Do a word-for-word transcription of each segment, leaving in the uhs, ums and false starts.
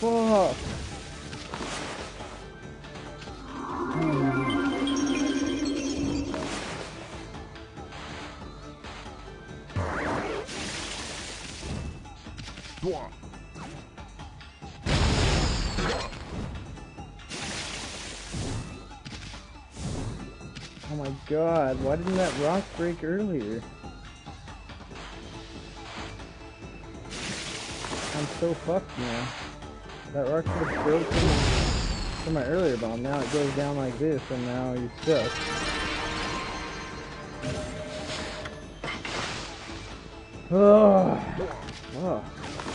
fuck? Oh my god, why didn't that rock break earlier? I'm so fucked now. That rock should have broken from my earlier bomb. Now it goes down like this, and now you're stuck. Oh, oh.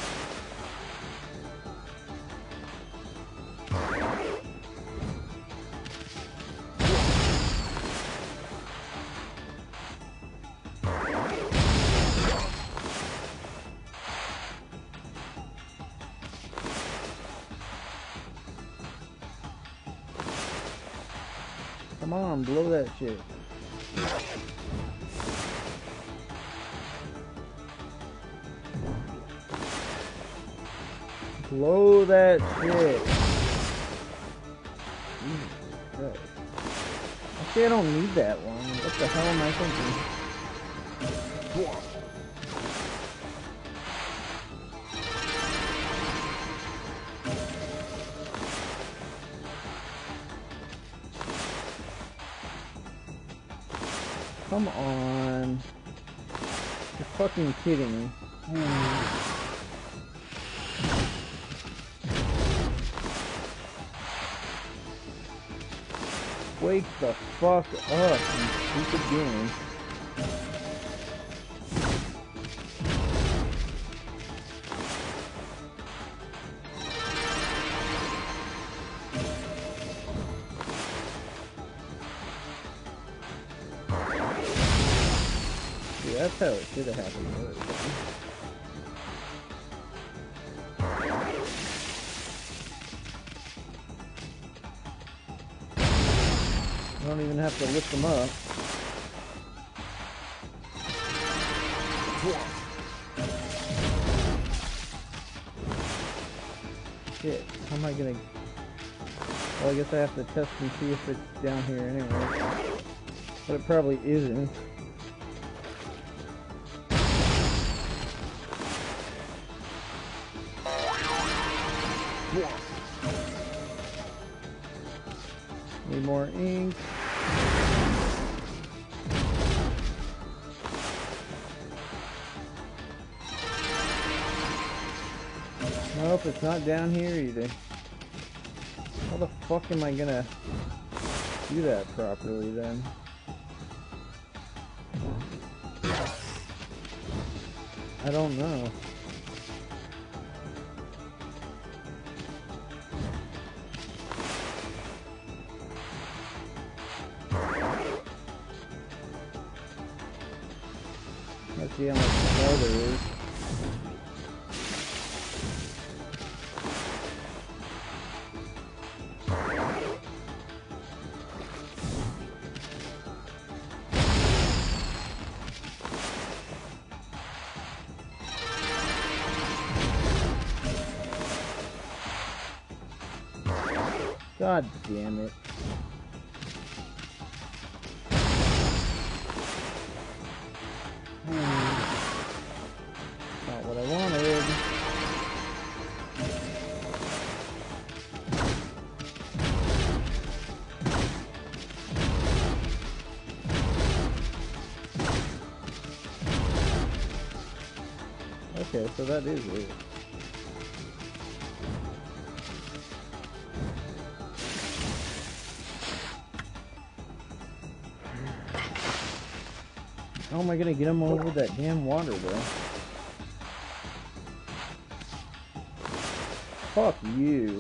Come on, blow that shit. Blow that shit. Jesus Christ. Actually, I don't need that one. What the hell am I thinking? Come on. You're fucking kidding me. Hmm. Wake the fuck up, you stupid game. See, that's how it should have happened the other time. I don't even have to lift them up. Shit, how am I gonna... Well, I guess I have to test and see if it's down here anyway. But it probably isn't. Need more ink. Nope, it's not down here either. How the fuck am I gonna do that properly then? I don't know. Let's see how much more there is. God damn it. Not what I wanted. Okay, so that is it. How am I gonna get him over that damn water, though? Fuck you.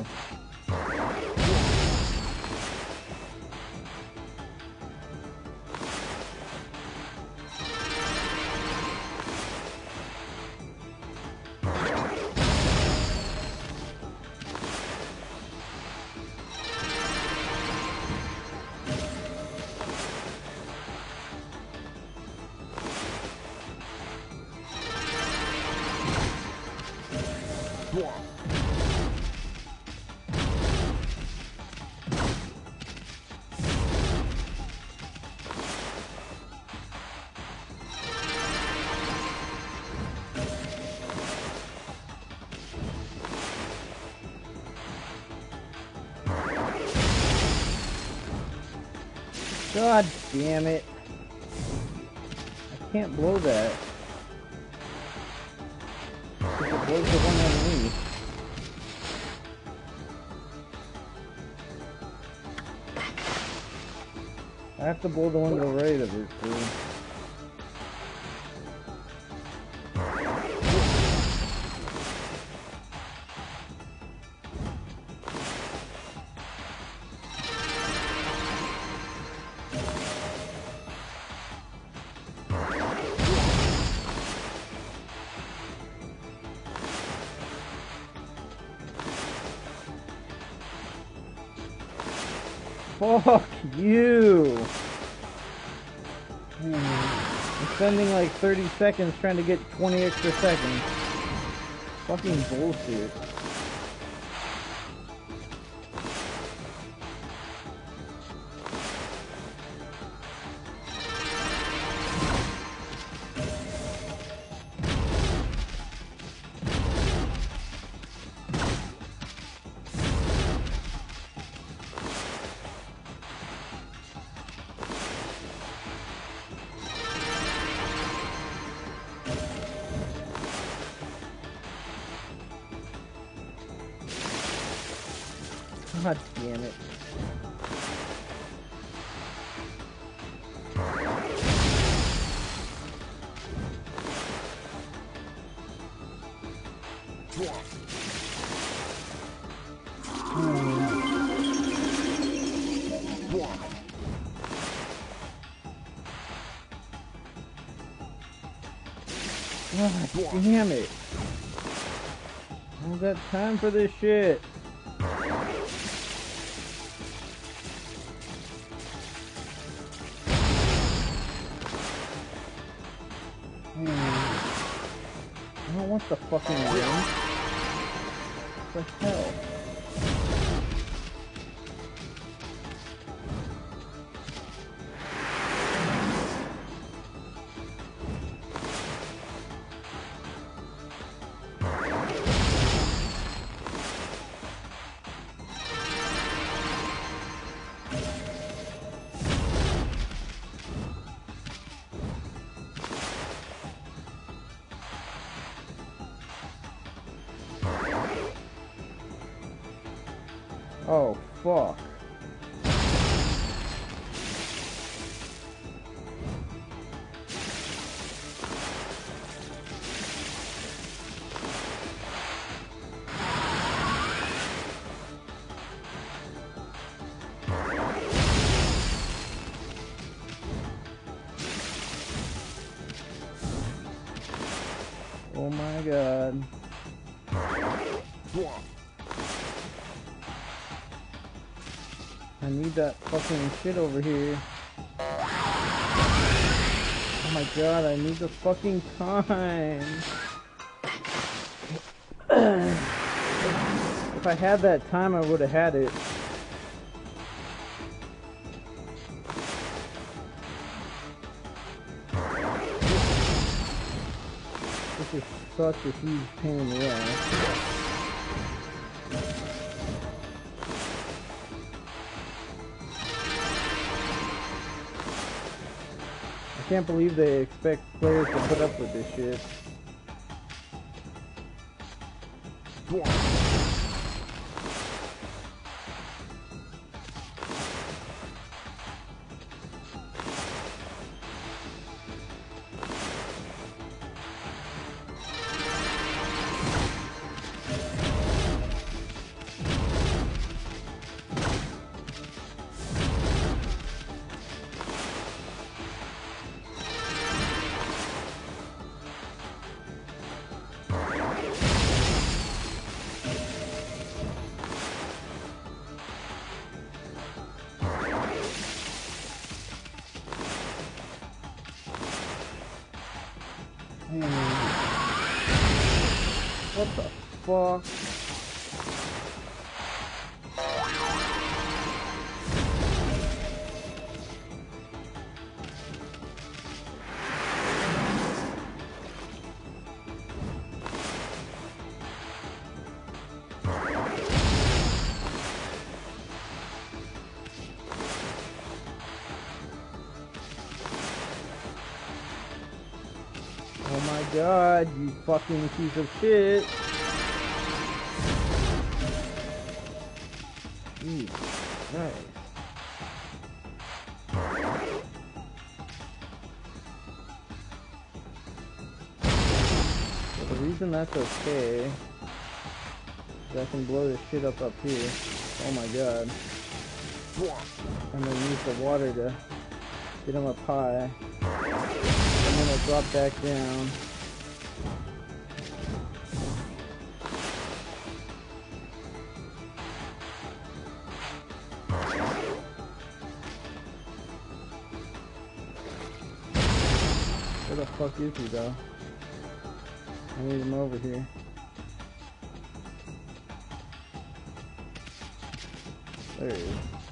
God damn it. I can't blow that. Because it blows the one underneath. I have to blow the one to the right of it, too. Fuck you! I'm spending like thirty seconds trying to get twenty extra seconds. Fucking bullshit. God damn it. God damn it. I don't got time for this shit. I don't want the fucking ring. What the hell? Oh, fuck. Oh my god. I need that fucking shit over here. Oh my god, I need the fucking time. If I had that time, I would have had it. This is such a huge pain in the ass. I can't believe they expect players to put up with this shit. What the fuck? god, you fucking piece of shit. Jeez, nice. The reason that's okay is I can blow this shit up up here. Oh my god. I'm gonna use the water to get him up high. And then I'll drop back down. Where the fuck is he though? I need him over here. There he is.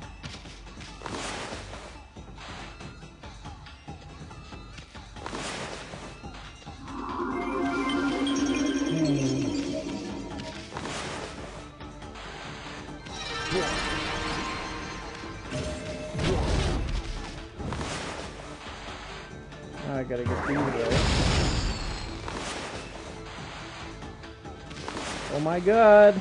Now I gotta get these right. Oh my god!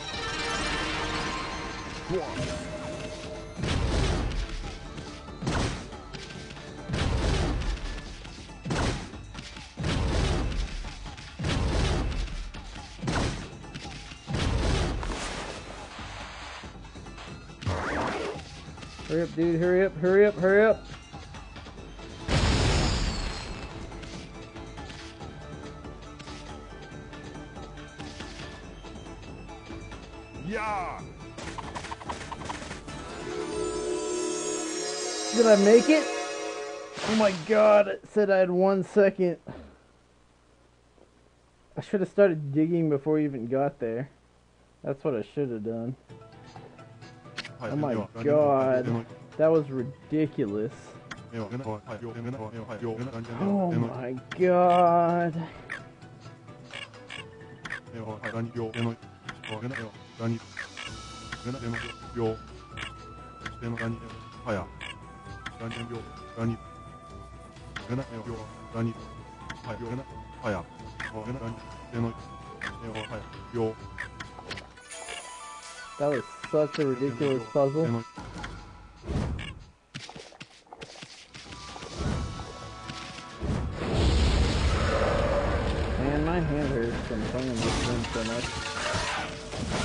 Hurry up, dude, hurry up, hurry up, hurry up! Yeah! Did I make it? Oh my god, it said I had one second. I should have started digging before we even got there. That's what I should have done. Oh my god, that was ridiculous. Oh my god. That was such a ridiculous puzzle. Man, my hand hurts from playing this game so much.